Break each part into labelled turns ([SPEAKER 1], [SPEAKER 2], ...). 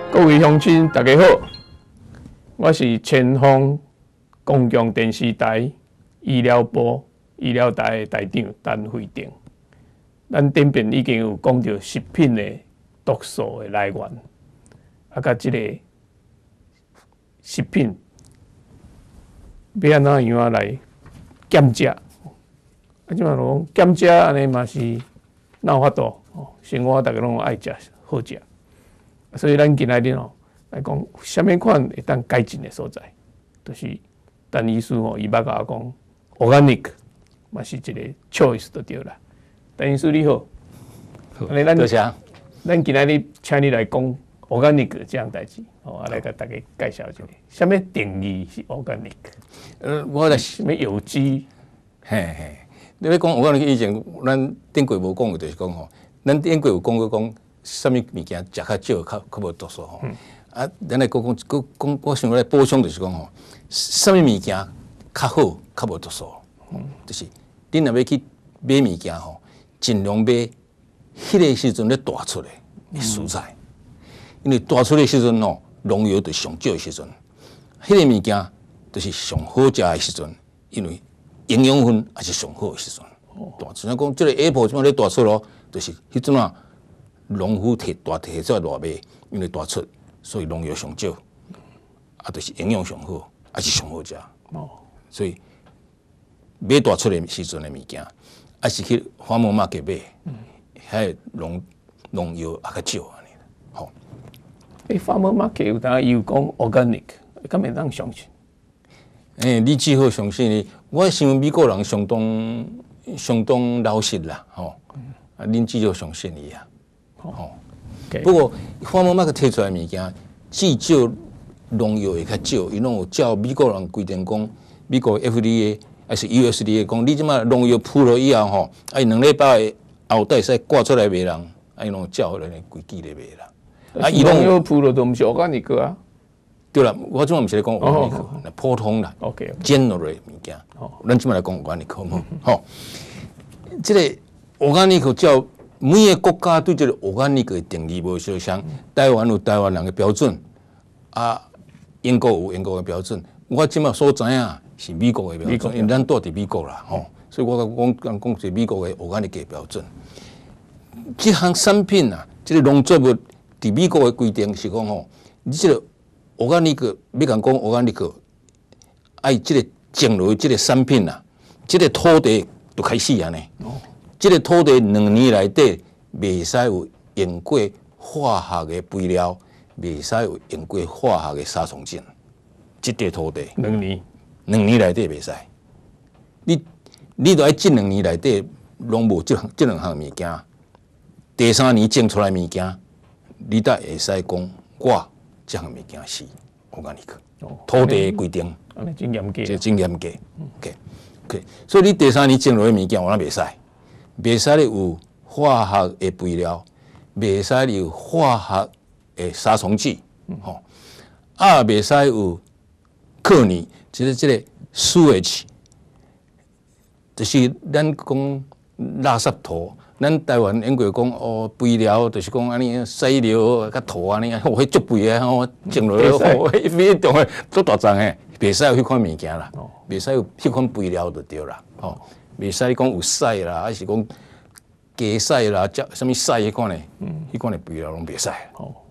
[SPEAKER 1] 各位乡亲，大家好，我是前方公共电视台医疗部医疗台的台长陈惠定。咱顶边已经有讲到食品的毒素的来源，甲即个食品要安怎样来检食？即嘛讲检食安尼嘛是哪有法度？生活大家拢爱食好食。所以咱今仔日来讲，什么款会当改进的所在，就是陈医师伊捌甲我讲 ，organic 嘛是一个 choice 就对啦。陈医师你好，
[SPEAKER 2] 多谢。
[SPEAKER 1] 咱今仔日请你来讲 organic 这样代志，来甲大家介绍一下，什么定义是 organic？
[SPEAKER 2] 我来
[SPEAKER 1] 什么有机？
[SPEAKER 2] 嘿，你咧讲 organic 以前，咱顶过无讲过，就是讲吼，咱顶过有讲过讲。什么物件食较少，较无毒素吼。啊，咱来讲，我想来补充就是讲吼，什么物件较好，较无毒素，就是恁若要去买物件吼，尽量买迄个时阵咧大出的蔬菜，因为大出的时阵吼，农药就上少的时阵，迄个物件就是上好食的时阵，因为营养分也是上好的时阵。大像讲即个 Apple 即摆咧大出咯，就是迄阵啊。农夫摕出来大卖，因为大出，所以农药上少，啊，就是营养上好，也是上好食。所以买大出的时阵的物件，还是去花木market买，遐农药也较少安尼。好，
[SPEAKER 1] 花木market有当有讲 organic， 敢会当相信？
[SPEAKER 2] 你只好相信你。我想美国人相当老实啦，吼，啊，恁只好相信伊啊。不过花木market摕出来物件，至少农药会较少，伊拢有照美国人规定讲，美国 FDA 还是 USDA 讲，你即马农药铺了以后吼，啊，2礼拜后才会使挂出来卖人，啊，伊拢照人规矩来卖啦。
[SPEAKER 1] 啊，伊农药铺了都毋是organic啊。
[SPEAKER 2] 对啦，我即马毋是咧讲organic，普通啦 ，general 物件。咱即马来讲organic 吼，即个organic照。每个国家对这个organic的定义无相像，台湾有台湾人的标准，啊，英国有英国的标准。我即马所知影是美国的标准，因为咱住伫美国啦，吼，所以我讲是美国的organic的标准。这项产品啊，这个农作物伫美国的规定是讲吼，你这个organic要讲organic，爱这个种落这个产品啊，这个土地就开始安尼。这个土地2年内底袂使有用过化学的肥料，袂使有用过化学的杀虫剂。这块土地2年内底袂使。你都爱这2年内底拢无这两项物件。第3年种出来物件，你才会使讲我这项物件是organic。土地规定，
[SPEAKER 1] 真严格，
[SPEAKER 2] 这真严格。OK， 所以你第3年种落的物件，我那袂使。袂使咧有化学的肥料，袂使咧有化学的杀虫剂，袂使有克尼，就是这个sewage，就是咱讲垃圾土。咱台湾英国讲肥料，就是讲安尼细料甲土安尼，迄足肥诶，种落去，非常诶足大丛诶，袂使有迄款物件啦，袂使有迄款肥料就对啦，袂使讲有屎啦，还是讲鸡屎啦，什么屎迄款诶，迄款诶肥料拢袂使。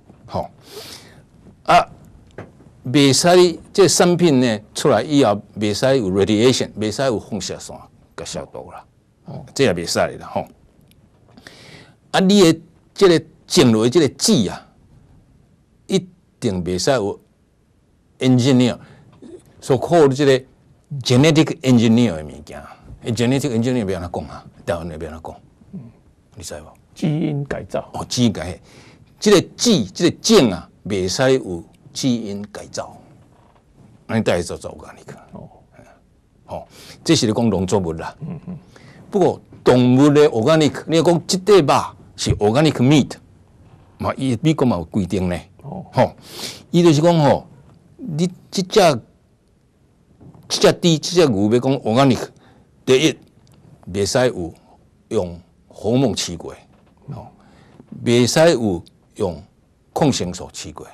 [SPEAKER 2] 袂使这产品呢出来以后，袂使有 radiation， 袂使有放射线甲消毒啦，这也袂使啦吼。你诶这个种落这个籽啊，一定袂使有 engineer， 所靠这个 genetic engineer 的物件。genetic engineer 要安怎讲啊？台湾要安怎讲？你知无？
[SPEAKER 1] 基因改造。
[SPEAKER 2] 基因改，这个籽，这个种啊，袂使有基因改造，安尼才会做organic。这是咧讲农作物啦。不过动物的 organic， 你讲即块肉是 organic meat， 嘛，伊美国嘛有规定呢。伊就是讲吼，你即只猪、这只牛要讲 organic， 第一袂使有用荷尔蒙饲过，袂使有用抗生素试过。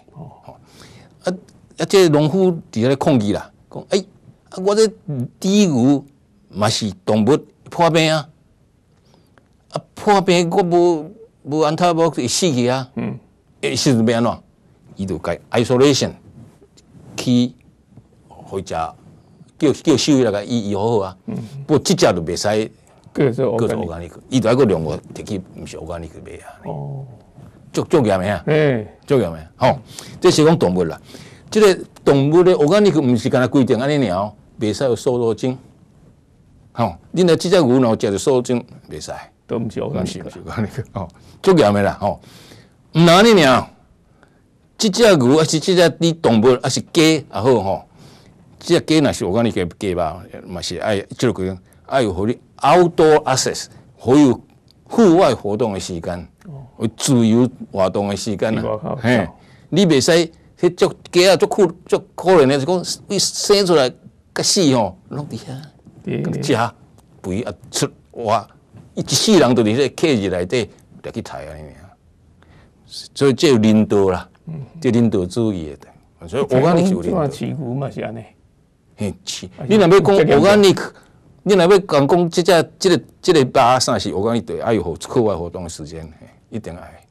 [SPEAKER 2] 这农夫伫咧抗议啦，讲我这猪牛嘛是动物破病啊，破病我无安他无会死去啊。是要安怎？伊就该 isolation 去回家叫兽医来甲医好好啊。不过即只就袂使。
[SPEAKER 1] 各做
[SPEAKER 2] 乌干尼克，伊就一个量我摕去，毋是乌干尼克卖啊。足严的啊，足严的。吼，这是讲动物啦。这个动物的乌干尼克毋是干那规定安尼尔，袂使有瘦肉精。吼，恁若即只牛若食着瘦肉精，袂使。
[SPEAKER 1] 都毋是乌干尼克。
[SPEAKER 2] 乌干尼克，吼，足严的啦，吼。毋能安尼尔，即只牛还是即只你动物，还是鸡也好吼。即只鸡若是乌干尼克鸡吧，嘛是爱即个规定，爱有互你 outdoor access， 互有户外活动的时间，有自由活动的时间啊。嘿，你袂使迄足鸡啊，足可怜的，是讲伊生出来甲死吼，拢伫遐食肥啊出活，伊一世人就伫咧客字内底来去杀安尼尔。所以这有领导啦，这领导主义的。所以乌干尼克有领导。
[SPEAKER 1] 饲牛嘛是安尼。
[SPEAKER 2] 嘿，饲。你若要讲乌干尼克，你若要讲即个巴啥是乌干尼克，爱有课外活动的时间，一定爱。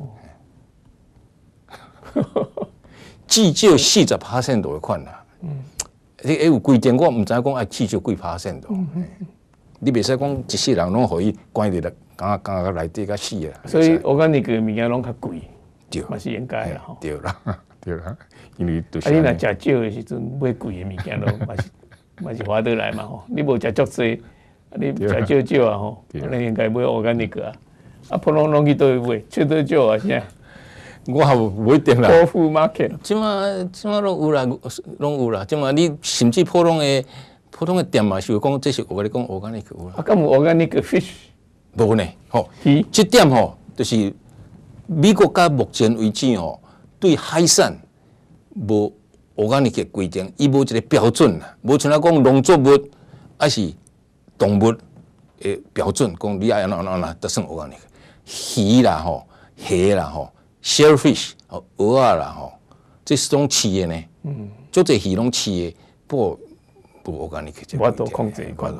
[SPEAKER 2] 至少40%度的款啦。有规定，我毋知影讲爱至少几%度。你袂使讲一世人拢互伊关伫咧，刚内底甲死啊。
[SPEAKER 1] 所以乌干尼克物件拢较贵，
[SPEAKER 2] 对，
[SPEAKER 1] 嘛是应该啦吼。
[SPEAKER 2] 对啦，对啦，因为都是。
[SPEAKER 1] 你若食少的时阵，买贵的物件咯，嘛是划得来嘛吼。你无食足济，你食少啊吼，你应该买乌干尼克啊。普通拢去倒位买，缺多少啊？现在
[SPEAKER 2] 我也无一定啦。
[SPEAKER 1] 多富 market，
[SPEAKER 2] 即马拢有啦，拢有啦。即马你甚至普通的店嘛，是讲这是我跟你讲乌干尼克有啦。
[SPEAKER 1] 敢有乌干尼克 fish？
[SPEAKER 2] 无呢，吼，这点吼，就是美国到目前为止吼，对海产无乌干尼克规定，伊无一个标准啦，无像咱讲农作物还是动物的标准，讲你爱安怎得算乌干尼克。鱼啦吼，虾啦吼 ，shellfish 蚵仔啦吼，这是种饲的呢。足侪鱼拢饲的，不过无乌干尼克。
[SPEAKER 1] 我都控制一块。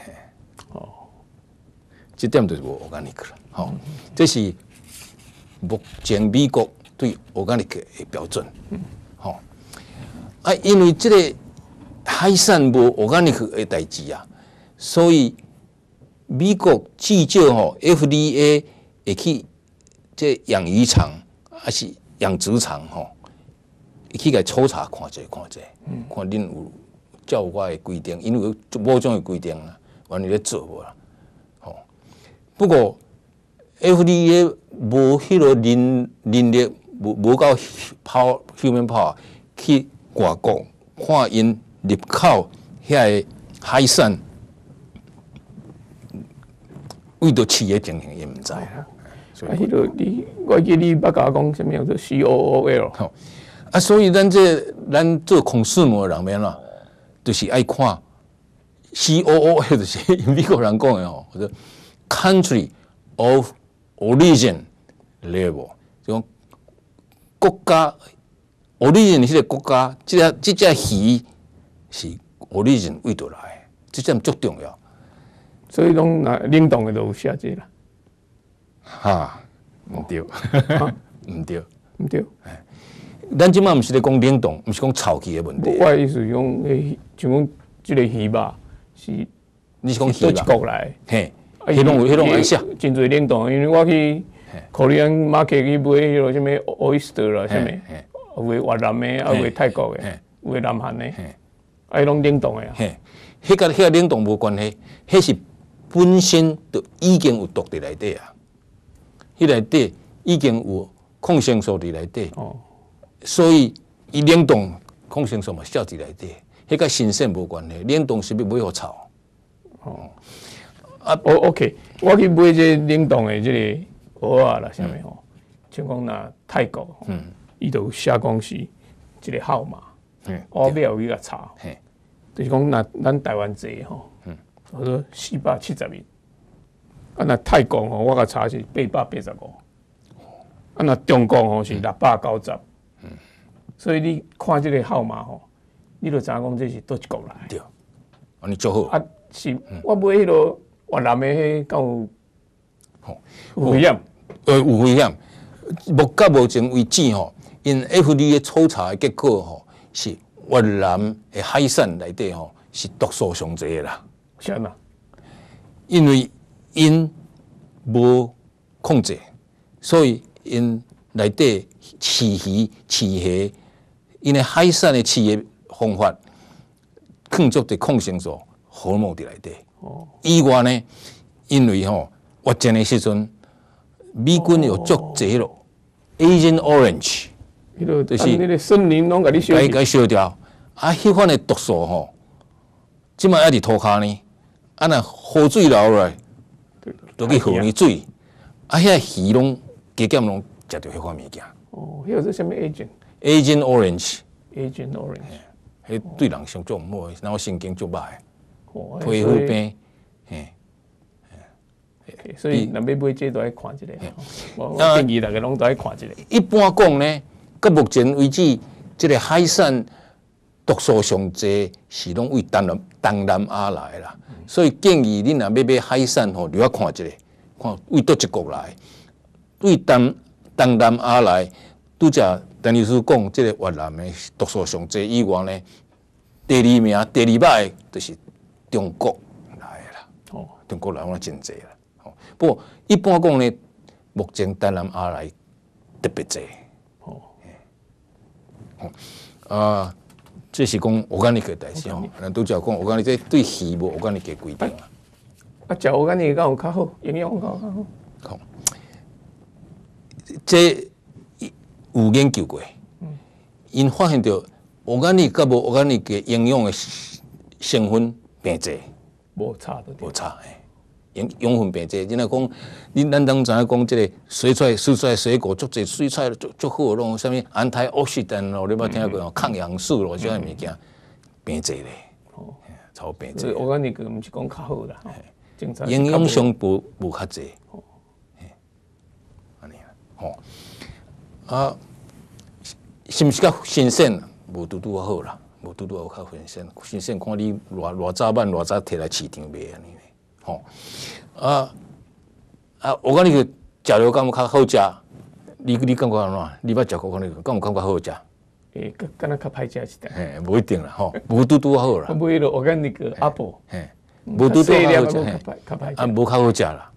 [SPEAKER 2] 这点就是无乌干尼克啦，吼，这是目前美国对乌干尼克的标准，吼。因为这个海产无乌干尼克的代志啊，所以美国至少吼 FDA 会去这养鱼场还是养殖场吼，会去甲抽查看者，看恁有照我的规定，因为有某种的规定啦，完你咧做无啦。不过 FDA 无迄个能力，无够human power 去外国看因入口遐个海产为着饲的情形，伊毋知啦。
[SPEAKER 1] 迄个我记你捌甲我讲什么叫做 COOL？
[SPEAKER 2] 所以咱做consumer人免啦，就是爱看 COOL， 就是美国人讲的吼，或者 Country of Origin Label， 就讲国家 origin 迄个国家，这只鱼是 origin 为倒来，这点足重要。
[SPEAKER 1] 所以拢冷冻的都有写这啦。
[SPEAKER 2] 毋对，毋对，
[SPEAKER 1] 毋对。
[SPEAKER 2] 咱即马毋是咧讲冷冻，毋是讲臭气的问题。
[SPEAKER 1] 我的意思讲，像讲即个鱼吧，是
[SPEAKER 2] 你是讲
[SPEAKER 1] 倒一国来？
[SPEAKER 2] 嘿。迄种爱食，
[SPEAKER 1] 真侪冷冻，因为我去 Korean market 去买迄个什么 oyster 啦，什么，有越南的，有泰国的，有南韩的，迄拢冷冻的啊。
[SPEAKER 2] 迄个冷冻无关系，迄是本身就已经有毒伫内底啊。迄内底已经有抗生素伫内底，所以伊冷冻抗生素嘛少伫内底，迄甲新鲜无关系，冷冻是要买互臭。
[SPEAKER 1] OK， 我去买这冷冻的这个蚵仔啦，啥物吼，像讲那泰国，伊就写讲是一个号码，我尾有伊个查，就是讲那咱台湾坐吼，我说470日，那泰国吼，我个查是885， 啊，那中共吼是690，所以你看这个号码吼，你就知影讲这是倒一国来。
[SPEAKER 2] 对，你做好。
[SPEAKER 1] 啊，是我买迄个越南的迄敢有危险？
[SPEAKER 2] 有危险。到目前为止吼，因 FDA 的抽查的结果吼，是越南的海产内底吼是毒素上侪的啦。
[SPEAKER 1] 是安那？
[SPEAKER 2] 因为因无控制，所以因内底饲鱼、饲虾，因的海产的饲的方法，控制的抗生素、荷尔蒙伫内底。以外呢，因为越战的时阵，美军有足侪咯 ，Agent Orange，
[SPEAKER 1] 就是那个森林拢甲你烧，
[SPEAKER 2] 甲烧掉。啊，迄款的毒素吼，即摆还伫涂骹呢。啊，若雨水流落来，都去河里水。啊，遐鱼拢加减拢食着迄款物件。
[SPEAKER 1] 哦，迄个是啥物
[SPEAKER 2] agent
[SPEAKER 1] Orange。Agent Orange。
[SPEAKER 2] 迄对人伤足毋好，然后神经足歹，皮肤病，嘿。
[SPEAKER 1] 所以，若要买这都爱看一下。我建议大家拢都爱看一下。
[SPEAKER 2] 一般讲呢，到目前为止，这个海产毒素上侪是拢为东南亚来啦，所以建议你若要买海产吼，你要看一下，看为倒一国来，为东南亚来，拄则陈律师讲，这个越南的毒素上侪以外呢，第二名、第二歹就是中国来的啦。中国来我真侪啦。不过一般讲呢，目前东南亚来特别侪。这是讲organic的代志吼，咱拄则讲organic这对鱼无organic的规定啊。
[SPEAKER 1] 啊，食organic敢有较好，营养较好。
[SPEAKER 2] 好，这有研究过，因发现到organic甲无organic的营养的成分变侪，
[SPEAKER 1] 无差的，
[SPEAKER 2] 无差诶。养分变侪，咱讲，咱当知影讲，即个蔬菜水果足侪，水菜足好，拢啥物antioxidant咯，你捌听过抗氧素咯，这样物件变侪咧，超变侪。
[SPEAKER 1] 我讲你个毋是讲较好啦，
[SPEAKER 2] 营养上无较侪，安尼啊，是毋是较新鲜？无拄拄好啦，无拄拄好较新鲜，新鲜看你偌早晚偌早摕来市场卖安尼。我讲你个食了敢有较好食？你感觉安怎？你捌食过讲你敢有感觉好食？
[SPEAKER 1] 敢若较歹食一点。
[SPEAKER 2] 无一定啦，无拄拄好啦。
[SPEAKER 1] 我买了我讲那个 apple，
[SPEAKER 2] 无拄拄好食，无较好食啦。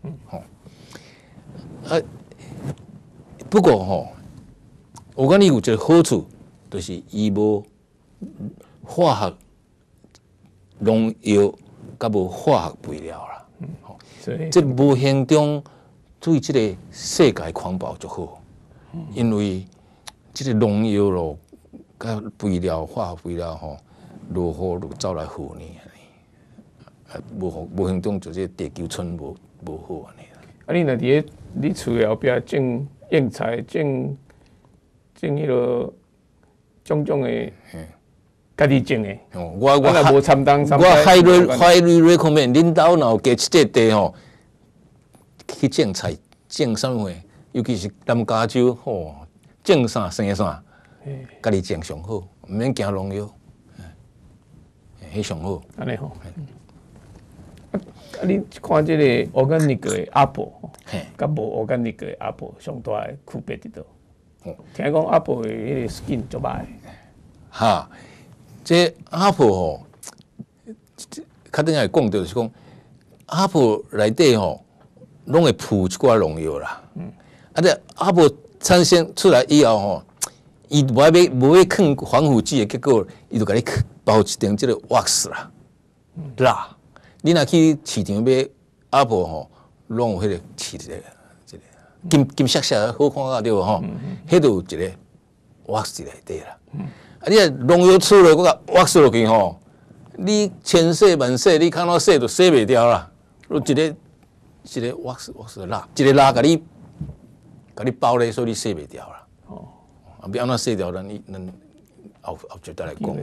[SPEAKER 2] 不过我讲你有一个好处，就是伊无化学农药，甲无化学肥料啦。这无形中对这个世界环保就好，因为这个农药咯、甲肥料、化学肥料落雨就走来腐呢，无形中就这地球村无好安尼。
[SPEAKER 1] 啊，你若伫你厝后壁种蕹菜、种迄落种的。家己种的，我无参当。
[SPEAKER 2] 我highly recommend， 恁兜若有加一块地去种菜，种啥物？尤其是南加州种啥生啥，家己种上好，毋免惊农药，迄上好。
[SPEAKER 1] 安尼吼。你看这个organic的 apple， 甲无organic的 apple 上大的区别伫倒？听讲 apple 的迄个 skin 足歹。
[SPEAKER 2] 哈。这 apple 较顶下讲到就是讲 apple 内底拢会附一寡农药啦。这 apple 产生出来以后伊无要放防腐剂的结果，伊就甲你包一层这个 wax 啦，蜡。你若去市场买 apple 拢有迄个饲这个金色色好看啊对无迄就有一个 wax 在内底啦。你农药出来，我甲挖死落去你千洗万洗，你看到洗就洗袂掉啦。一个挖死蜡，一个蜡甲你包咧，所以你洗袂掉啦。要安怎洗掉？咱后绝对来讲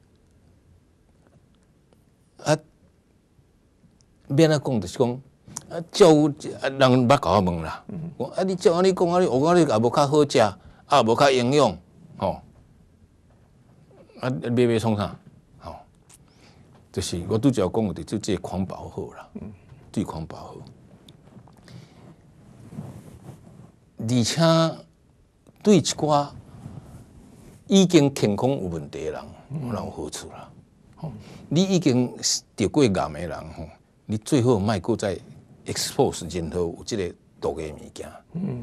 [SPEAKER 2] 要安怎讲就是讲照人捌甲我问啦，讲啊你照安尼讲啊，你学啊你也无较好食，啊无较营养，吼，啊买创啥？吼，就是我拄则讲的，就这环保好啦，对环保好，而且对一寡已经健康有问题的人，有好处啦。你已经得过癌的人吼，你最好莫搁再 expose 任何有这个毒的物件。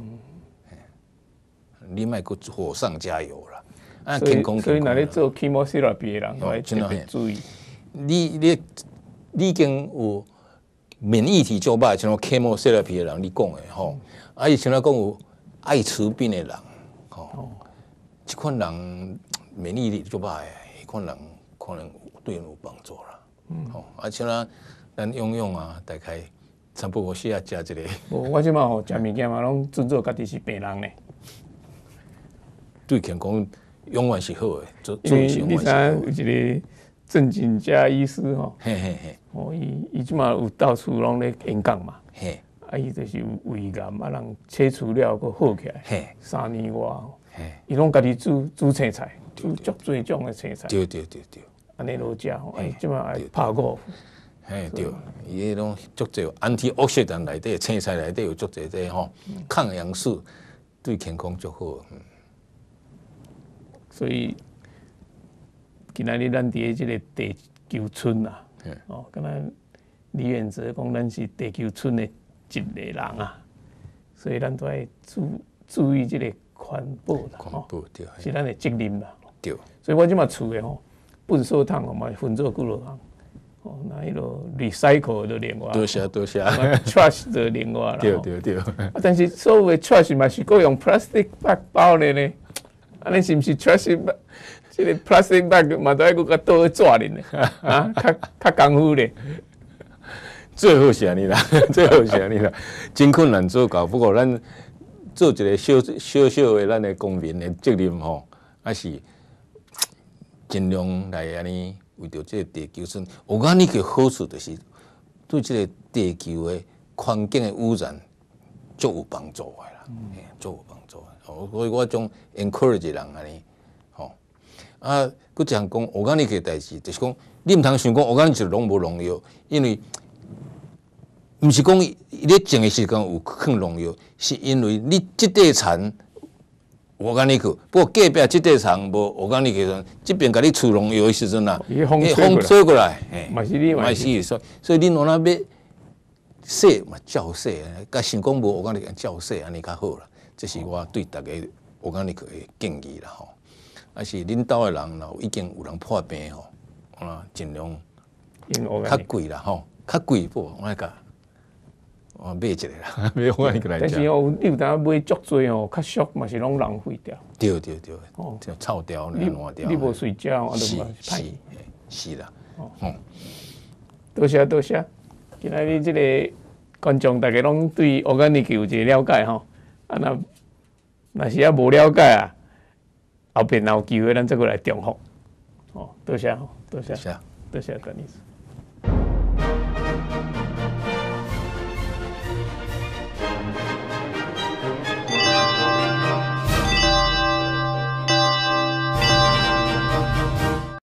[SPEAKER 2] 你莫搁火上加油啦。啊，健康。
[SPEAKER 1] 所以，那你做 chemotherapy 的人，要特别注意。
[SPEAKER 2] 你已经有免疫力足歹，像 chemotherapy 的人，你讲的吼，啊，伊像咱讲有爱吃冰的人，吼，这款人免疫力足歹的，迄款人可能对人有帮助啦。吼，啊，像咱用用啊，大概差不多适合食一个。
[SPEAKER 1] 我即马吼食物件嘛，拢尊做家己是病人呢。
[SPEAKER 2] 对健康永远是好的，
[SPEAKER 1] 因为你知有一个正经家医师吼，哦，伊即马有到处拢咧演讲嘛，啊，伊就是有胃癌啊，人切除了佫好起来，3年外吼，伊拢家己煮青菜，煮足多种的青菜，
[SPEAKER 2] 对，
[SPEAKER 1] 安尼落食吼，即马爱拍鼓。
[SPEAKER 2] 对，伊迄种足侪antioxidant内底青菜内底有足侪这吼抗氧素，对健康足好。
[SPEAKER 1] 所以今仔日咱伫即个地球村啊，哦，敢若李远哲讲咱是地球村的一个人啊，所以咱都要注意即个环保啦，
[SPEAKER 2] 环保对，
[SPEAKER 1] 是咱的责任啦。
[SPEAKER 2] 对，
[SPEAKER 1] 所以我即马厝的吼，垃圾桶嘛分做几落项。哦，那迄落 recycle 就另外，
[SPEAKER 2] 多谢
[SPEAKER 1] ，trash 就另外啦。
[SPEAKER 2] 对。
[SPEAKER 1] 啊，但是所有的 trash 嘛是搁用 plastic bag 包的呢，安尼是毋是 trash bag？这个 plastic bag 嘛都要搁倒去纸里呢，啊，较功夫咧。
[SPEAKER 2] 最好是安尼啦，真困难做到。不过咱做一个小的咱的公民的责任吼，还是尽量来安尼。为着这个地球村，我讲你个好处就是对这个地球的环境的污染足有帮助的啦，足有帮助的。所以我种 encourage 人安尼，吼啊，佮一项讲我讲你个代志，就是讲你唔通想讲我讲就拢无农药，因为唔是讲你种的时间有放农药，是因为你这块田。我讲你去，不过隔壁这块田无，我讲你去，这边甲你除农药的时阵啊，
[SPEAKER 1] 风
[SPEAKER 2] 吹过来，
[SPEAKER 1] 嘛是你嘛
[SPEAKER 2] 是，所以你若那要洗嘛照洗，甲想讲无，我讲你照洗安尼较好啦。这是我对大家我讲你去的建议啦吼。啊是恁兜的人若已经有人破病吼，啊尽量较贵啦吼，较贵不，我讲。买一个啦，买我一个来食。
[SPEAKER 1] 但是哦，你有当买足多哦，较俗嘛是拢浪费掉。
[SPEAKER 2] 对，哦，就臭掉、烂掉。
[SPEAKER 1] 你无睡觉，我都
[SPEAKER 2] 是啦。
[SPEAKER 1] 多谢。今仔日即个观众大家拢对organic有一个了解吼，啊若是无了解啊，后边有机会咱再过来重复。哦，多谢，段医师。